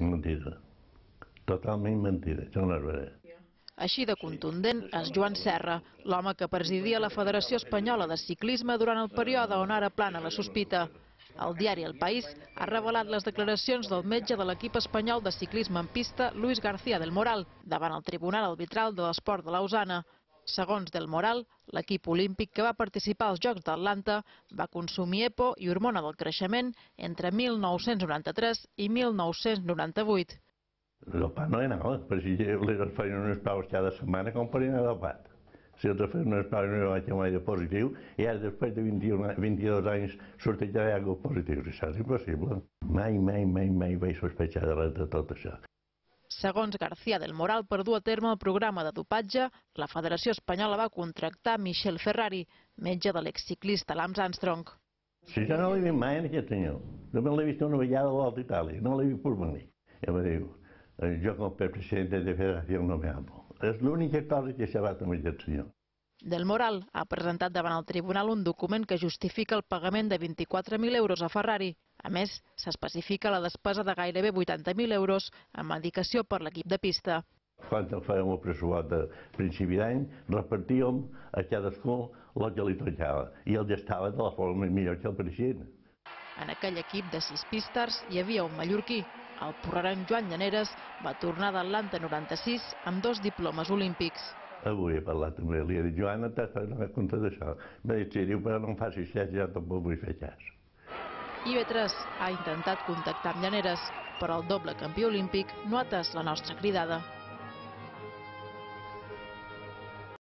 Mentida. Totalment mentida, això no és vera. Així de contundent és Joan Serra, l'home que presidia la Federació Espanyola de Ciclisme durant el període on ara plana la sospita. El diari El País ha revelat les declaracions del metge de l'equip espanyol de ciclisme en pista, Luis García del Moral, davant el Tribunal Arbitral de l'Esport de Lausana. Segons del Moral, l'equip olímpic que va participar als Jocs d'Atlanta va consumir EPO i hormona del creixement entre 1993 i 1998. Dopat no hi anava, però si les feien unes proves cada setmana, com per anar dopat. Si els feien unes proves no vaig anar de positiu, i ara després de 22 anys sortia ja algo positiu. Això és impossible. Mai vaig sospechar de res de tot això. Segons García del Moral, per dur a terme el programa de dopatge, la Federació Espanyola va contractar Michel Ferrari, metge de l'exciclista Lance Armstrong. Si jo no l'he vist mai, aquest senyor. Només l'he vist una vegada a la Volta a Itàlia, no l'he vist per venir. I em diu, jo com a president de federació no me amo. És l'única cosa que he sabat amb aquest senyor. Del Moral ha presentat davant el tribunal un document que justifica el pagament de 24.000 euros a Ferrari. A més, s'especifica la despesa de gairebé 80.000 euros en medicació per l'equip de pista. Quan fèiem el pressupost de principi d'any, repartíem a cadascú el que li tocava i el gestava de la forma millor que el president. En aquell equip de 6 pistes hi havia un mallorquí. El porrerenc Joan Llaneres va tornar d'Atlanta 96 amb 2 diplomes olímpics. Avui he parlat amb ell i he dit, Joan, t'has donat compte d'això? M'ha dit, sí, diu, però no em facis cas, jo tampoc vull fer cas. IB3 ha intentat contactar amb Llaneres, però el doble campió olímpic no ha atès la nostra cridada.